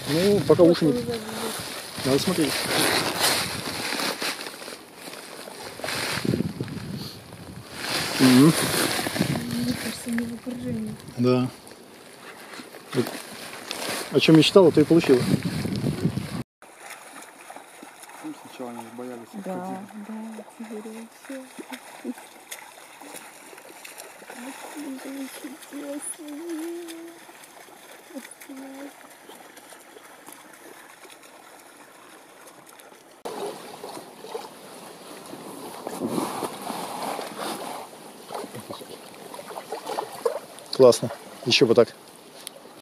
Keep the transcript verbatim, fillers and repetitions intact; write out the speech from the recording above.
Ну, пока уши не... Надо смотреть. Угу. Мне кажется, не выпрыжение. Да. О чем мечтала, то и получила. Сначала они боялись. Да, да, теперь вообще. Классно. Еще бы так.